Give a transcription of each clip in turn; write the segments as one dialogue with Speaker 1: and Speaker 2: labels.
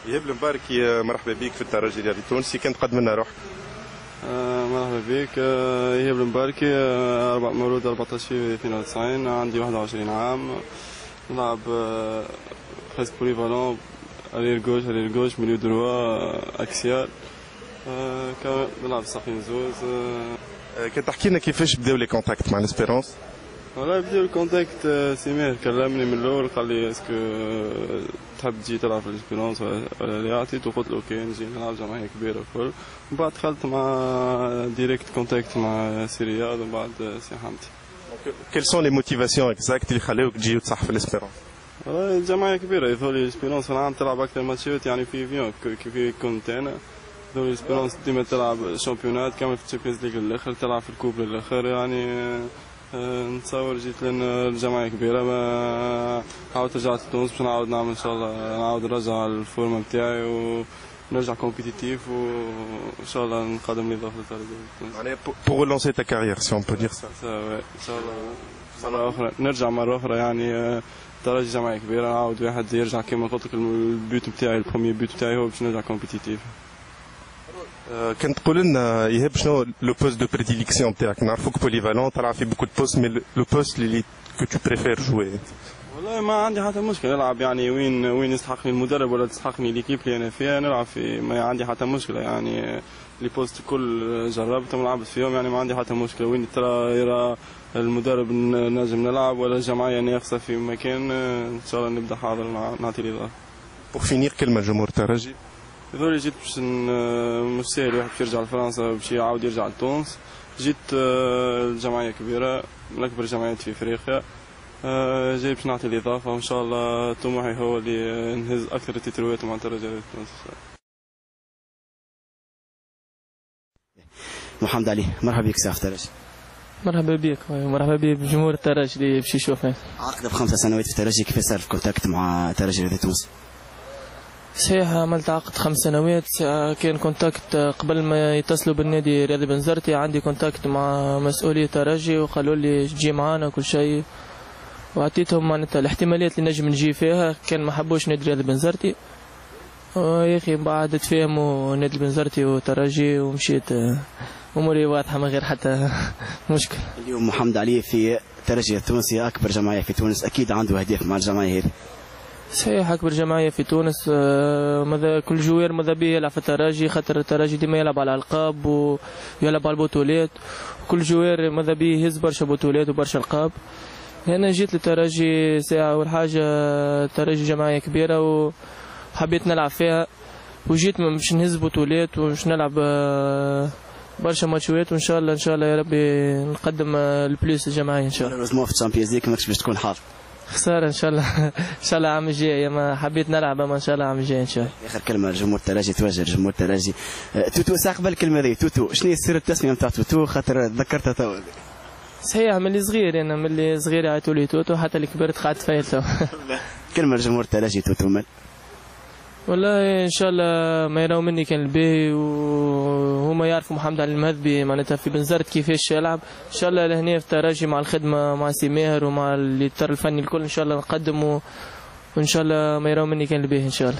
Speaker 1: إيهاب المباركي، مرحبا بك في الترجي الرياضي التونسي، كان تقدم لنا روحك.
Speaker 2: مرحبا بك. إيهاب المباركي، مولود 14 في 92، عندي 21 عام، نلعب بريسك بوليفالون، ارير جوش ميليو دروا اكسيال، نلعب ساقين زوز.
Speaker 1: كان تحكي لنا كيفاش بداو لي كونتاكت مع ليسبيرونس؟
Speaker 2: والله بداو الكونتاكت، سمير كلمني من الاول، قال لي اسكو تحب تجي تلعب في ليسبيرونس ولا لا؟ عطيته قلت له اوكي نجي نلعب جمعيه كبيره وكل. ومن بعد دخلت مع ديريكت كونتاكت مع سي رياض ومن بعد سي حمدي.
Speaker 1: Quelles sont les motivations exactes اللي خلاوك تجي وتصح في ليسبيرونس؟
Speaker 2: الجمعيه كبيره، يظهر لي ليسبيرونس في العام تلعب اكثر ماتشات يعني في فيون كيف كنت انا. يظهر لي ليسبيرونس ديما تلعب شامبيونات كامل في الشامبيونز ليغ للاخر، تلعب في الكوب للاخر يعني. نتصور جيت لنا الجمعيه كبيره، ما عاودت رجعت لتونس باش نعاود نعمل ان شاء الله، نعاود نرجع الفورمه نتاعي ونرجع كومبيتيتيف وان شاء الله نقدم لي ضغط للترجي.
Speaker 1: معناها pour relancer ta carrière si on peut dire ça.
Speaker 2: ان شاء الله مرة أخرى نرجع مرة أخرى يعني. ترجي جمعية كبيرة، نعاود واحد يرجع كما قلت لك البيوت نتاعي، البروميي بيوت نتاعي هو باش نرجع كومبيتيتيف.
Speaker 1: كنت تقول لنا ايهاب شنو لو بوست دو بريديليكسيون نتاعك؟ نعرفوك بوليفالون تلعب في بوكو دو بوست، مي لو بوست اللي كو تو بريفير جوي؟
Speaker 2: والله ما عندي حتى مشكلة نلعب يعني وين يستحقني المدرب ولا تستحقني ليكيب اللي أنا فيها نلعب في، ما عندي حتى مشكلة يعني. لي بوست كل جربتهم ولعبت فيهم يعني، ما عندي حتى مشكلة وين ترى يرى المدرب نجم نلعب ولا الجمعية ناقصة في مكان، إن شاء الله نبدأ حاضر نعطي الإضافة.
Speaker 1: بور فينير كلمة لجمهور الترجي.
Speaker 2: هذول جيت باش مش ساهل واحد يرجع لفرنسا باش يعاود يرجع لتونس. جيت الجمعية كبيرة من أكبر الجمعيات في أفريقيا، جاي باش نعطي الإضافة وإن شاء الله طموحي هو اللي نهز أكثر التتروات مع الترجي التونسي.
Speaker 3: محمد علي، مرحبا بك ساعة الترجي.
Speaker 4: مرحبا بك ومرحبا بجمهور الترجي اللي باش يشوفنا.
Speaker 3: عقد ب5 سنوات في الترجي، كيف صار في كونتاكت مع الترجي الرياضي التونسي؟
Speaker 4: صحيح عملت عقد 5 سنوات، كان كونتاكت قبل ما يتصلوا بالنادي رياضي بنزرتي، عندي كونتاكت مع مسؤولي الترجي وقالوا لي تجي معانا وكل شيء، وعطيتهم معناتها الاحتمالات اللي نجم نجي فيها، كان ما حبوش نادي رياضي بنزرتي يا اخي بعد تفاهموا نادي بنزرتي وترجي ومشيت، اموري واضحه من غير حتى مشكل.
Speaker 3: اليوم محمد علي في الترجي التونسي، اكبر جمعيه في تونس، اكيد عنده اهداف مع الجمعيه هذه.
Speaker 4: صحيح أكبر جمعية في تونس، ماذا كل جوير ماذا بيه يلعب في الترجي، خاطر الترجي ديما يلعب على الألقاب ويلعب على البطولات، كل جوير ماذا بيه يهز برشا بطولات وبرشا ألقاب. أنا جيت للترجي ساعة أول حاجة، الترجي جمعية كبيرة وحبيت نلعب فيها، وجيت باش نهز بطولات ومش نلعب برشا ماتشات، وإن شاء الله يا ربي نقدم البليس الجمعية إن شاء الله.
Speaker 3: مالوريزمون في الشامبيونز ليغ ماكش باش تكون حاضر.
Speaker 4: خسارة إن شاء الله العام الجاي، ما حبيت نلعب أما إن شاء الله العام الجاي إن شاء الله.
Speaker 3: آخر كلمة لجمهور الترجي، توجه لجمهور الترجي. توتو ساق بالكلمة هذه، توتو شنو هي سر التسمية نتاع توتو؟ خاطر تذكرتها توا.
Speaker 4: صحيح ملي صغير أنا، ملي صغير يعيطوا لي توتو، حتى اللي كبرت قعدت فيا تو.
Speaker 3: كلمة لجمهور الترجي توتو مال.
Speaker 4: والله ان شاء الله ما يراو مني كان الباهي، وهما يعرفوا محمد علي المهذبي معناتها في بنزرت كيفاش يلعب. ان شاء الله لهنا في الترجي مع الخدمه مع سي ماهر ومع الاطار الفني الكل ان شاء الله نقدم، وان شاء الله ما يراو مني كان الباهي ان شاء الله.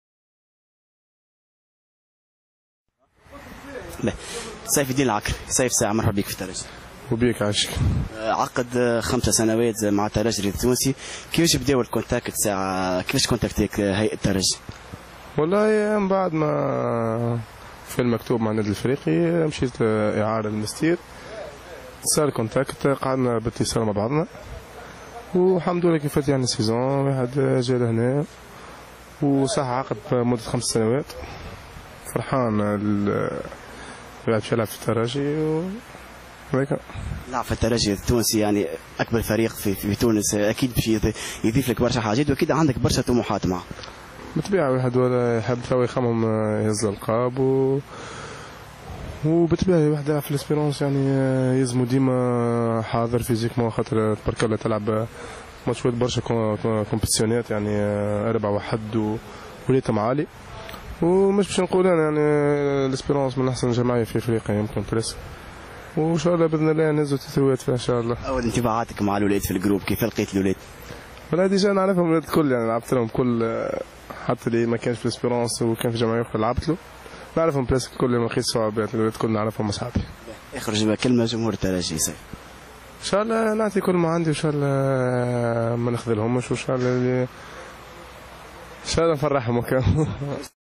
Speaker 3: سيف الدين العكري، سيف ساعة، مرحبا بك في الترجي.
Speaker 5: وبيك عاشق.
Speaker 3: عقد 5 سنوات مع الترجي التونسي، كيفاش بداو الكونتاكت ساعة؟ كيفاش كونتاكتيك هيئة الترجي؟
Speaker 5: والله من بعد ما في المكتوب مع النادي الافريقي مشيت اعاره للمستير، صار كونتاكت، قعدنا باتصال مع بعضنا والحمد لله كيف يعني السيزون واحد جا لهنا وصح عقد مدة 5 سنوات. فرحان باش يلعب في الترجي
Speaker 3: لعب في الترجي التونسي، يعني اكبر فريق في تونس، اكيد باش يضيف لك برشا حاجات، واكيد عندك برشا طموحات معه.
Speaker 5: بالطبيعه واحد ولا يحب تو يخمم يهز القاب وبالطبيعه واحد يلعب في الاسبيرونس يعني يلزمو ديما حاضر فيزيكمون، خاطر تبارك الله تلعب ماتشات برشا كومبيتيسيونات يعني 4-1 وريتم عالي، ومش باش نقول انا يعني الاسبيرونس من احسن جمعيه في افريقيا يمكن بريس، وان شاء الله باذن الله نهزوا تتروات فيها ان شاء الله.
Speaker 3: اول انطباعاتك مع الاولاد في الجروب، كيف لقيت الاولاد؟
Speaker 5: ولا ديجا نعرفهم الولاد الكل، يعني لعبت لهم كل، حتى اللي ما كانش في الاسبيرونس وكان في جمعيه اخرى لعبت له، نعرفهم بريسك الكل ما خيش صعوبات، الولاد الكل نعرفهم اصحابي.
Speaker 3: اخرج كلمه جمهور الترجي سيف.
Speaker 5: ان شاء الله نعطي كل ما عندي، وان شاء الله ما نخذلهمش، وان شاء الله ان شاء الله نفرحهم.